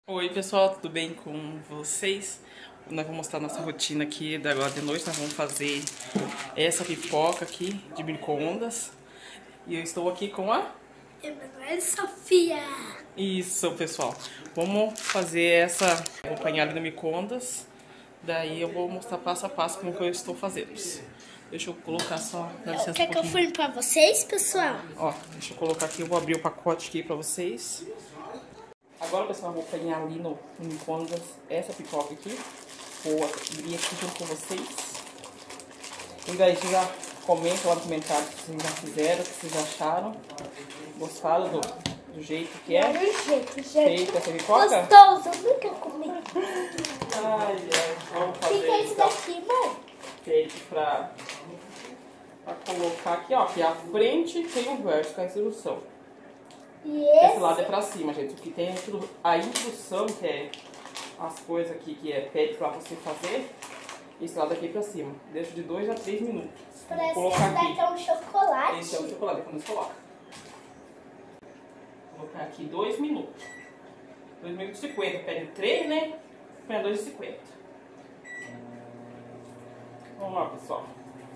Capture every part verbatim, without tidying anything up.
Oi pessoal, tudo bem com vocês? Nós vamos mostrar nossa rotina aqui da agora de noite. Nós vamos fazer essa pipoca aqui de micro-ondas. E eu estou aqui com a Emanuele Sofia. Isso, pessoal. Vamos fazer essa acompanhada no micro-ondas. Daí eu vou mostrar passo a passo como que eu estou fazendo. Deixa eu colocar só... Dá licença, Quer um que eu pouquinho. fure pra vocês, pessoal? Ó, deixa eu colocar aqui, eu vou abrir o pacote aqui pra vocês. Agora, pessoal, eu vou apanhar ali no, no micro-ondas essa pipoca aqui. Vou abrir aqui junto com vocês. E daí já comenta lá no comentário se vocês já fizeram, o que vocês acharam. Gostaram do, do jeito que é? Do jeito, gente. Feita essa pipoca? Gostoso, eu nunca comi. Ai, ai, vamos O fazer que, que é isso então. daqui, mãe? Feito pra, pra colocar aqui, ó. Aqui à frente tem um verso com a instrução. E Esse esse? lado é pra cima, gente. O que tem aquilo, a instrução, que é as coisas aqui que é pede pra você fazer, esse lado aqui é pra cima. Deixa de dois a três minutos. Parece Vou que colocar esse daqui aqui. é um chocolate. Esse é o chocolate, quando você coloca. Vou colocar aqui dois minutos. dois minutos e cinquenta. Pede três, né? Põe dois e cinquenta. Vamos lá, pessoal.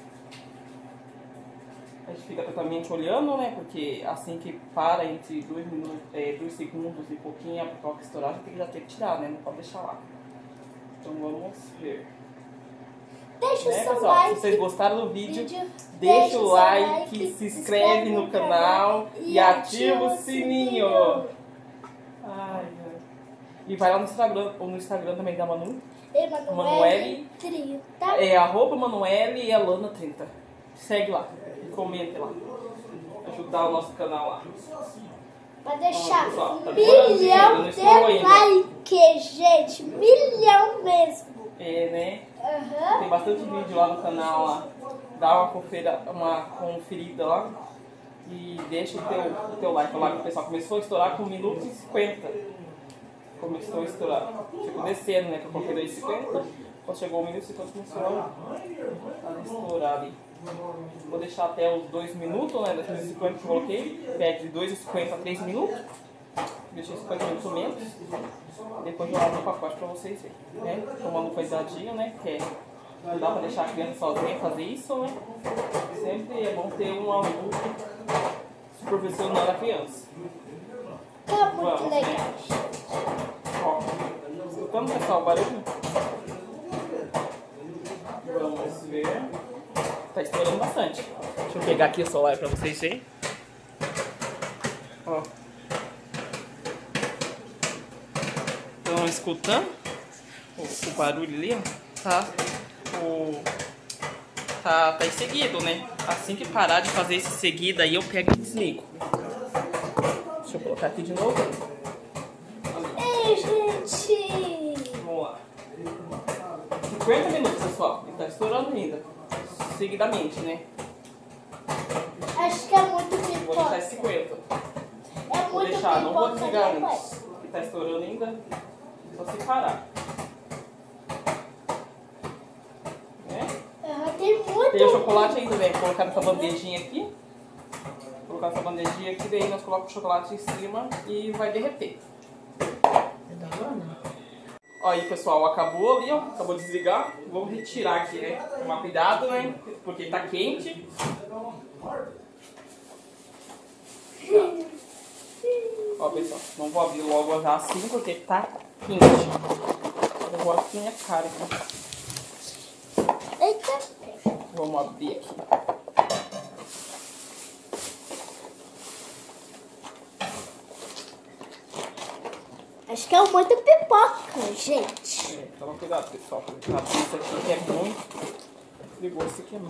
A gente fica totalmente olhando, né? Porque assim que para entre dois minutos, é, dois segundos e pouquinho a pipoca estourar, a gente tem que já ter que tirar, né? Não pode deixar lá. Então vamos ver. Deixa Né, o seu pessoal? like. Se vocês gostaram do vídeo, vídeo, deixa o seu like, se inscreve no canal e ativa o sininho. Ai, ai. E vai lá no Instagram, ou no Instagram também da Manu. Emanuele Manuele. trinta. É arroba Manuele e Alana trinta. Segue lá, comente lá. Ajudar o nosso canal lá. Pra deixar pessoal, tá um demorando, milhão eu não estou de ainda. like, gente. Milhão mesmo. É, né? Aham. Tem bastante vídeo lá no canal lá. Dá uma, confera, uma conferida lá. E deixa o teu, o teu like lá, que o pessoal começou a estourar com um minuto e cinquenta. Começou a estourar. Ficou descendo, né? Que eu coloquei dois e cinquenta. Quando chegou um minuto e cinquenta, começou a, a estourar ali. Vou deixar até os dois minutos, né? dois e cinquenta que eu coloquei. Pede de dois e cinquenta a três minutos. Deixei cinquenta minutos menos. Depois eu abro o pacote pra vocês verem, né? Tomando cuidadinho, né? Porque não dá pra deixar a criança sozinha fazer isso, né? Sempre é bom ter um adulto supervisionando a criança. Tá muito Vamos, legal. né? Ó, escutando, pessoal, o barulho? Vamos ver. Tá estourando bastante. Deixa eu pegar aqui o celular pra vocês verem. Ó. Estão escutando o, o barulho ali, ó? Tá, o, tá, tá em seguido, né? Assim que parar de fazer esse seguido aí, eu pego e desligo. Deixa eu colocar aqui de novo. Ei, gente. Vamos lá. cinquenta minutos, pessoal. Ele tá estourando ainda. Seguidamente, né? Acho que é muito Vou deixar pipoca. esse cinquenta. É Vou muito deixar, não vou pipoca, desligar né, pai? antes. Que tá estourando ainda. Só se parar. Né? Aham, tem muito. Tem o chocolate ainda, né? Vou colocar nessa bandejinha aqui. Vou colocar essa bandejinha aqui, daí nós colocamos o chocolate em cima e vai derreter. Ó, aí pessoal, acabou ali, ó. Acabou de desligar. Vamos retirar aqui, né? Tomar cuidado, né? Porque tá quente. Ó, pessoal, não vou abrir logo já assim porque tá quente. Eu vou aqui minha cara aqui. Eita. Vamos abrir aqui. Acho que é muito pipoca, gente. É, toma cuidado, pessoal. Porque abrir isso aqui que é muito perigoso se queimar.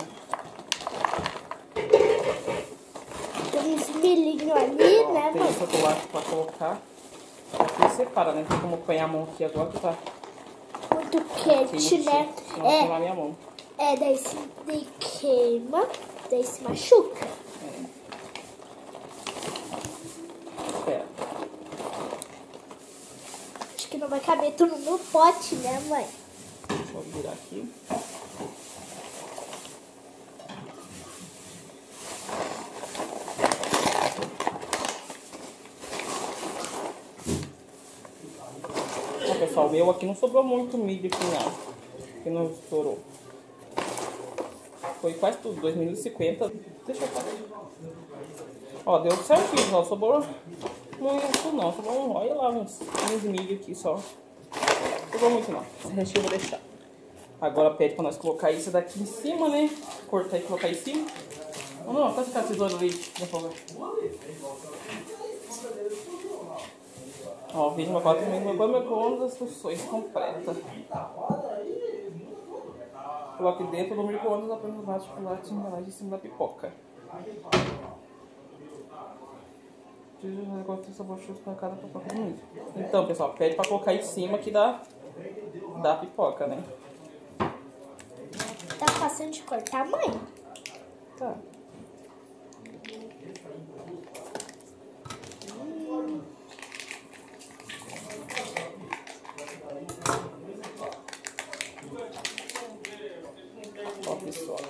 Tem uns milhinhos ali, Ó, né, tem mãe? esse chocolate pra colocar. Aqui separa, né? Tem como apanhar a mão aqui agora que tá Muito quente, né? Senão vai queimar É, minha mão. é, daí se daí queima, daí se machuca. Espera. Acho que não vai caber tudo no pote, né, mãe? Deixa eu virar aqui. pessoal, o meu aqui não sobrou muito milho aqui não. Aqui não estourou. Foi quase tudo, dois minutos e cinquenta. Deixa eu fazer. Ó, deu certinho, ó, sobrou muito não, sobrou um, olha lá, uns quinze milho aqui só. Sobrou muito não, esse restinho eu vou deixar. Agora pede pra nós colocar isso daqui em cima, né? Cortar e colocar em cima. Não, não, faz ficar tesoura ali, por favor. Ó, o vídeo meu quatro também jogou micro-ondas, funções completas. Coloque dentro do micro-ondas apenas mais chocolate e embalagem em cima da pipoca. Negócio de sabor churros para cada pipoca do milho. Então, pessoal, pede pra colocar em cima aqui da, da pipoca, né? Tá fácil de cortar, mãe? Tá. Ó, pessoal.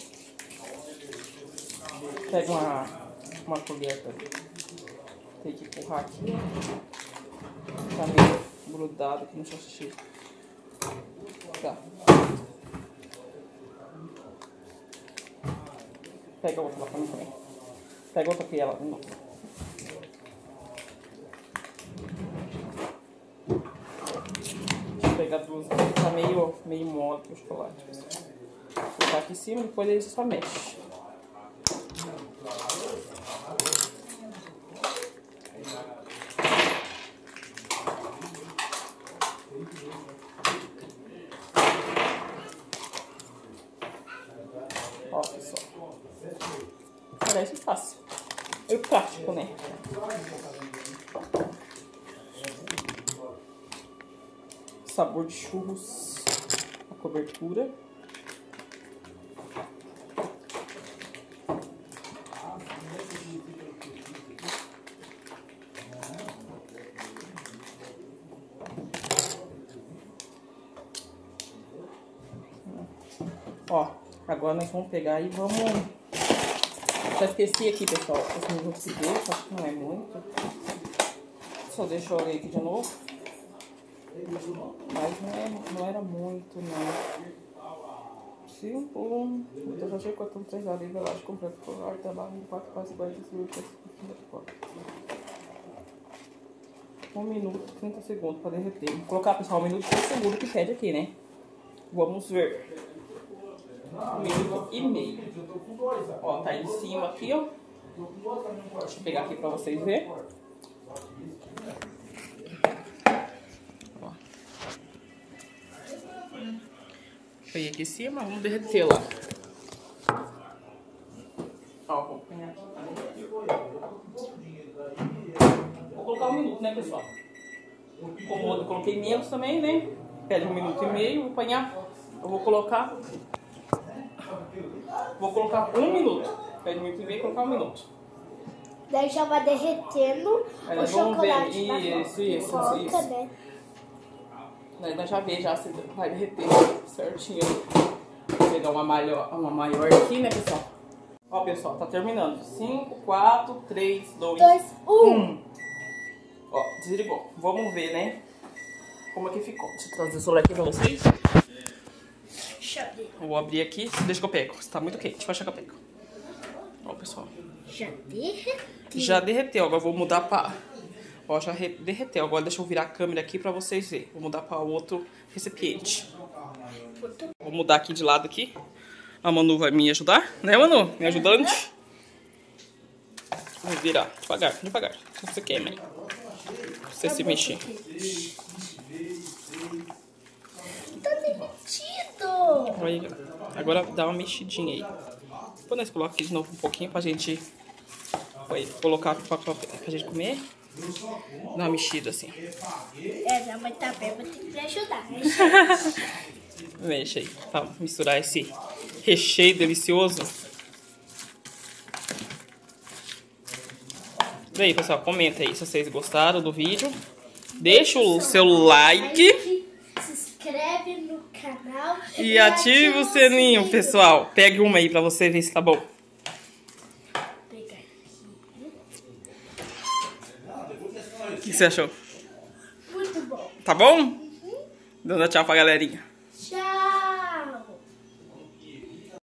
Pega uma, uma colher pra tem que empurrar aqui. Tá meio grudado aqui no xixi. Tá. Pega outra lá pra mim também. Pega outra aqui, ela. Não. Deixa eu pegar duas. Tá meio, meio mole o chocolate. Vou colocar aqui em cima, depois ele só mexe. Ó, pessoal. Parece fácil. É prático, né? Sabor de churros. A cobertura. Ó, agora nós vamos pegar e vamos... Só esqueci aqui, pessoal, esse minuto que deixa, acho que não é muito. Só deixa eu ler aqui de novo. Mas não, é, não era muito, não. Cinco, eu já achei cortando três horas, eu acho, completo por hora, trabalho, quatro, quase iguais, um minuto e trinta segundos para derreter. Vou colocar, pessoal, um minuto e trinta segundos que pede aqui, né? Vamos ver. Um minuto e meio. Ó, tá em cima aqui, ó. Deixa eu pegar aqui pra vocês verem. Ó. Foi aqui em cima, vamos derreter lá. Ó, vou apanhar aqui. Vou colocar um minuto, né, pessoal? Como eu coloquei menos também, né? Pede um minuto e meio, vou apanhar. Eu vou colocar... Vou colocar um minuto. Pede um minuto e meio e colocar um minuto. Daí já vai derretendo Aí o chocolate ver. Isso, isso, pipoca, isso. né? Daí nós já vê já se vai derreter certinho. Vou pegar uma maior, uma maior aqui, né, pessoal? Ó, pessoal, tá terminando. cinco, quatro, três, dois, um. Ó, desligou. Vamos ver, né? Como é que ficou. Deixa eu trazer o celular aqui pra vocês. Eu vou abrir aqui, deixa que eu pego. Está muito quente, vai achar que eu pego. Ó, pessoal. Já derreteu. Já derreteu, agora eu vou mudar pra... Ó, já derreteu. Agora deixa eu virar a câmera aqui pra vocês verem. Vou mudar pra outro recipiente. Vou mudar aqui de lado aqui. A Manu vai me ajudar, né, Manu? Me ajudante. Vou virar, devagar, devagar. Se você quer, né? Você se mexer. Tá derretido. Aí, agora dá uma mexidinha aí. Depois nós colocamos aqui de novo um pouquinho pra gente aí, colocar pra, pra, pra gente comer. Dá uma mexida assim. É, minha mãe tá bem, vou ter que me ajudar. Mexe aí, pra misturar esse recheio delicioso. E aí, pessoal, comenta aí se vocês gostaram do vídeo. Deixa o seu like. Se inscreve no canal. E, e ativa o sininho, sininho, pessoal. Pegue uma aí pra você ver se tá bom. Vou pegar aqui. O que você achou? Muito bom. Tá bom? Dando tchau pra galerinha.